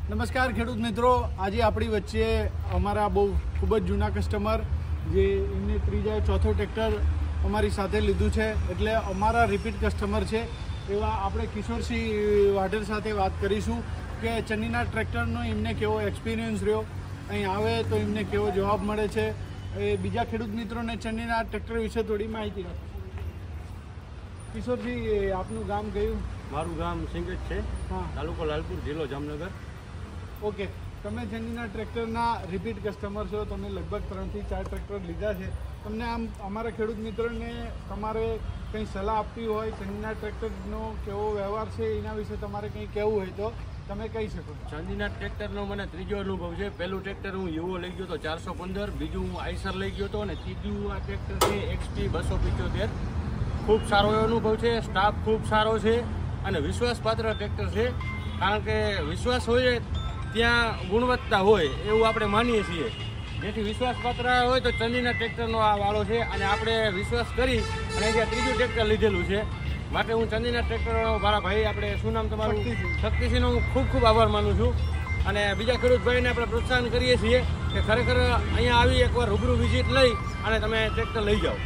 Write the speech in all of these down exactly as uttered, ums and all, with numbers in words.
નમસ્કાર ખેડૂત મિત્રો, આજે આપણી વચ્ચે અમારા બહુ ખૂબ જ જૂના કસ્ટમર જે એમને ત્રીજા ચોથો ટ્રેક્ટર અમારી સાથે લીધું છે, એટલે અમારા રિપીટ કસ્ટમર છે એવા આપણે કિશોરસિંહ વાઢેર સાથે વાત કરીશું કે ચન્નીના ટ્રેક્ટરનો એમને કેવો એક્સપિરિયન્સ રહ્યો, અહીં આવે તો એમને કેવો જવાબ મળે છે, એ બીજા ખેડૂત મિત્રોને ચન્નીના ટ્રેક્ટર વિશે થોડી માહિતી આપો. કિશોરસિંહ, આપનું ગામ કયું? મારું ગામ સિંગજ છે, હા, તાલુકો લાલપુર, જિલ્લો જામનગર. ઓકે, તમે ચન્નીના ટ્રેક્ટરના રિપીટ કસ્ટમર છો, તમે લગભગ ત્રણથી ચાર ટ્રેક્ટર લીધા છે. તમને આમ અમારા ખેડૂત મિત્રોને તમારે કંઈ સલાહ આપવી હોય, ચન્નીના ટ્રેક્ટરનો કેવો વ્યવહાર છે એના વિશે તમારે કંઈ કહેવું હોય તો તમે કહી શકો. ચાંદીના ટ્રેક્ટરનો મને ત્રીજો અનુભવ છે. પહેલું ટ્રેક્ટર હું યુવો લઈ ગયો હતો ચારસો પંદર, બીજું હું આઈસર લઈ ગયો હતો અને ત્રીજું આ ટ્રેક્ટર છે એક્સપી બસો પિચોતેર. ખૂબ સારો એવો અનુભવ છે, સ્ટાફ ખૂબ સારો છે અને વિશ્વાસપાત્ર ટ્રેક્ટર છે. કારણ કે વિશ્વાસ હોય ત્યાં ગુણવત્તા હોય એવું આપણે માનીએ છીએ. જેથી વિશ્વાસપાત્ર હોય તો ચંદીના ટ્રેક્ટરનો આ વાળો છે અને આપણે વિશ્વાસ કરી અને જે ત્રીજું ટ્રેક્ટર લીધેલું છે. માટે હું ચંદીના ટ્રેક્ટરનો મારા ભાઈ, આપણે શું નામ તમારું? શક્તિસિંહનો હું ખૂબ ખૂબ આભાર માનું છું. અને બીજા ખેડૂત ભાઈને આપણે પ્રોત્સાહન કરીએ છીએ કે ખરેખર અહીંયા આવી એકવાર રૂબરૂ વિઝિટ લઈ અને તમે ટ્રેક્ટર લઈ જાઓ.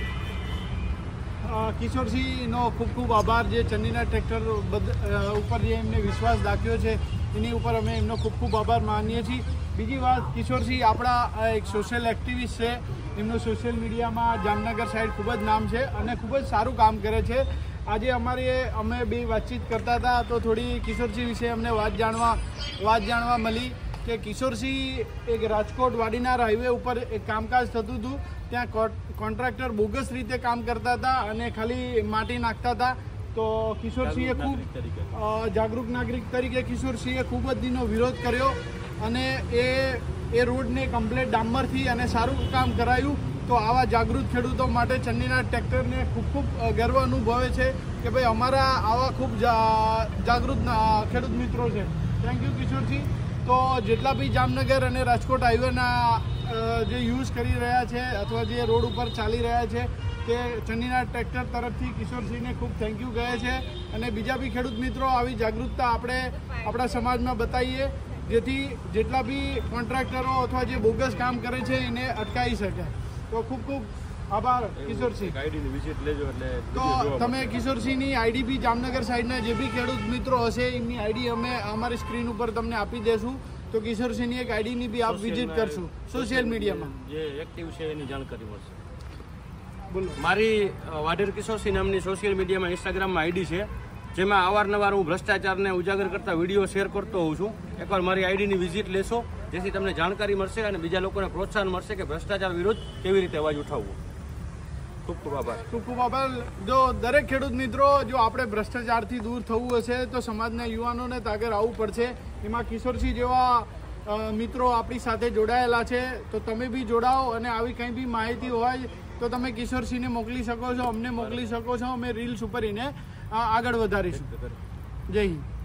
કિશોરસિંહનો ખૂબ ખૂબ આભાર, જે ચન્નીના ટ્રેક્ટર ઉપર જે એમને વિશ્વાસ દાખ્યો છે એની ઉપર અમે એમનો ખૂબ ખૂબ આભાર માનીએ છીએ. બીજી વાત, કિશોરસિંહ આપણા એક સોશિયલ એક્ટિવિસ્ટ છે, એમનું સોશિયલ મીડિયામાં જામનગર સાઈડ ખૂબ જ નામ છે અને ખૂબ જ સારું કામ કરે છે. આજે અમારી અમે બે વાતચીત કરતા હતા તો થોડી કિશોરસિંહ વિશે અમને વાત જાણવા વાત જાણવા મળી કે કિશોરસિંહ એક રાજકોટ વાડીનાર હાઈવે ઉપર એક કામકાજ થતું હતું, ત્યાં કોન્ટ્રાક્ટર બોગસ રીતે કામ કરતા હતા અને ખાલી માટી નાખતા હતા. તો કિશોરસિંહે ખૂબ જાગૃત નાગરિક તરીકે કિશોરસિંહે ખૂબ જ દિનો વિરોધ કર્યો અને એ એ રોડને કમ્પ્લેટ ડામરથી અને સારું કામ કરાયું. તો આવા જાગૃત ખેડૂતો માટે ચન્નીના ટ્રેક્ટરને ખૂબ ખૂબ ગર્વ અનુભવે છે કે ભાઈ અમારા આવા ખૂબ જાગૃત ખેડૂત મિત્રો છે. Thank you Kishorsinh. તો જેટલા બી જામનગર અને રાજકોટ હાઈવેના જે યુઝ કરી રહ્યા છે અથવા જે રોડ ઉપર ચાલી રહ્યા છે તે ચન્નીના ટ્રેક્ટર તરફથી કિશોરસિંહને ખૂબ થેન્ક યુ કહે છે. અને બીજા બી ખેડૂત મિત્રો આવી જાગૃતતા આપણે આપણા સમાજમાં બતાવીએ જેથી જેટલા બી કોન્ટ્રાક્ટરો અથવા જે બોગસ કામ કરે છે એને અટકાવી શકે. તો ખૂબ ખૂબ આભાર કિશોરસિંહ. આઈડીની વિઝિટ લેજો એટલે તો તમે કિશોરસિંહની આઈડી બી જામનગર સાઈડના જે બી ખેડૂત મિત્રો હશે એમની આઈડી અમે અમારી સ્ક્રીન ઉપર તમને આપી દેશું. તો કિશોરસિંહની એક આઈડીની બી આપ વિઝિટ કરશું સોશિયલ મીડિયામાં. જે એક્ટિવ છે એની જાણકારી મળશે. બોલો. મારી વાઢેર કિશોરસિંહ નામની સોશિયલ મીડિયામાં ઇન્સ્ટાગ્રામમાં આઈડી છે, જેમાં અવારનવાર હું ભ્રષ્ટાચારને ઉજાગર કરતા વિડીયો શેર કરતો હોઉં છું. એકવાર મારી આઈડીની વિઝિટ લેશો જેથી તમને જાણકારી મળશે અને બીજા લોકોને પ્રોત્સાહન મળશે કે ભ્રષ્ટાચાર વિરુદ્ધ કેવી રીતે અવાજ ઉઠાવવો. ખૂબ ખૂબ આભાર. ખૂબ ખૂબ આભાર. જો દરેક ખેડૂત મિત્રો, જો આપણે ભ્રષ્ટાચારથી દૂર થવું હશે તો સમાજના યુવાનોને આગળ આવવું પડશે. એમાં કિશોરસિંહ જેવા મિત્રો આપણી સાથે જોડાયેલા છે, તો તમે બી જોડાઓ અને આવી કંઈ બી માહિતી હોય તો તમે કિશોરસિંહને મોકલી શકો છો, અમને મોકલી શકો છો. અમે રીલ્સ ઉપર એને આગળ વધારીશું. જય હિન્દ.